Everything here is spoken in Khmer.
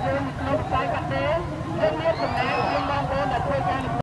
យើងក្នុងខ្សែកាត់ទេយើងមានចំណែកយើងបងប្អូនដែលធ្វើការ